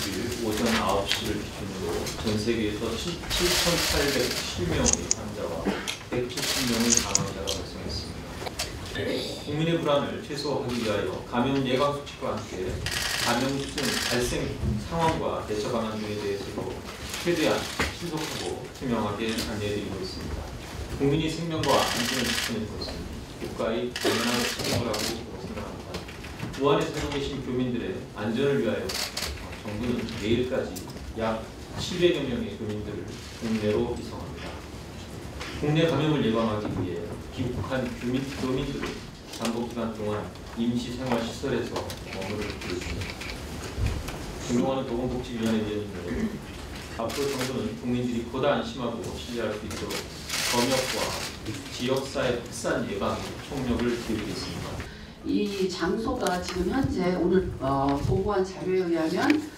20일 오전 9시를 기준으로 전 세계에서 7,807명의 환자와 170명의 사망자가 발생했습니다. 국민의 불안을 최소화하기 위하여 감염 예방 수칙과 함께 감염증 발생 상황과 대처 방안 등에 대해서도 최대한 신속하고 투명하게 안내해드리고 있습니다. 국민의 생명과 안전을 지키는 것은 국가의 당연한 책임을 하고 생각합니다.武汉에 살고 계신 교민들의 안전을 위하여 정부는 내일까지 약 700여 명의 교민들을 국내로 이송합니다. 국내 감염을 예방하기 위해 귀국한 교민들은 잠복기간 동안 임시생활시설에서 머무를 있습니다. 존경하는 보건복지위원회 위원님들, 앞으로 정부는 국민들이 보다 안심하고 신뢰할 수 있도록 검역과 지역사회 확산 예방에 총력을 기울이겠습니다. 이 장소가 지금 현재 오늘 보고한 자료에 의하면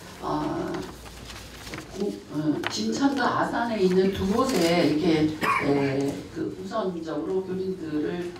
진천과 아산에 있는 두 곳에 이렇게 우선적으로 교민들을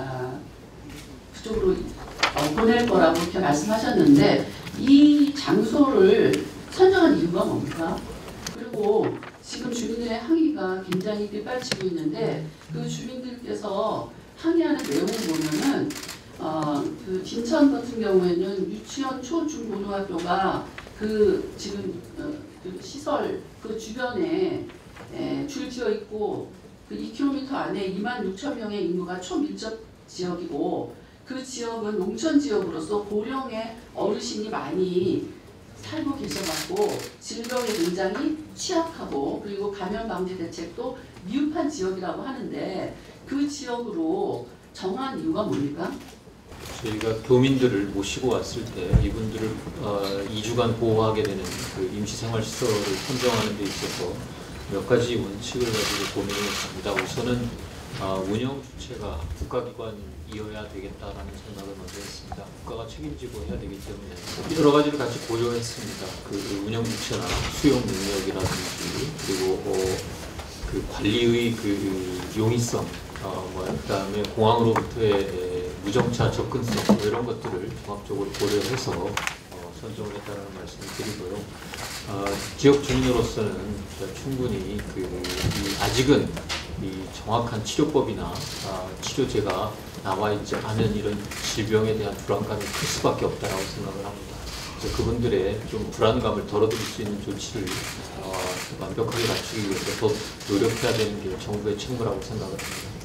그쪽으로 보낼 거라고 이렇게 말씀하셨는데 이 장소를 선정한 이유가 뭡니까? 그리고 지금 주민들의 항의가 굉장히 빗발치고 있는데 그 주민들께서 항의하는 내용을 보면은 그 진천 같은 경우에는 유치원, 초, 중, 고등학교가 지금 그 시설 그 주변에 줄 지어 있고 그 2km 안에 26,000명의 인구가 초밀접 지역이고 그 지역은 농촌 지역으로서 고령의 어르신이 많이 살고 계셔갖고 질병에 굉장히 취약하고 그리고 감염 방지 대책도 미흡한 지역이라고 하는데 그 지역으로 정한 이유가 뭡니까? 저희가 교민들을 모시고 왔을 때 이분들을 2주간 보호하게 되는 그 임시생활시설을 선정하는 데 있어서 몇 가지 원칙을 가지고 고민을 했습니다. 우선은 운영 주체가 국가기관이어야 되겠다라는 생각을 먼저 했습니다. 국가가 책임지고 해야 되기 때문에 여러 가지를 같이 고려했습니다. 그 운영 주체나 수용 능력이라든지 그리고 그 관리의 그 용이성, 그다음에 공항으로부터의 무정차 접근성 이런 것들을 종합적으로 고려해서 선정을 했다는 말씀을 드리고요. 지역 주민으로서는 충분히 아직은 이 정확한 치료법이나 치료제가 나와 있지 않은 이런 질병에 대한 불안감이 클 수밖에 없다라고 생각을 합니다. 그래서 그분들의 좀 불안감을 덜어드릴 수 있는 조치를 완벽하게 갖추기 위해서 더 노력해야 되는 게 정부의 책무라고 생각을 합니다.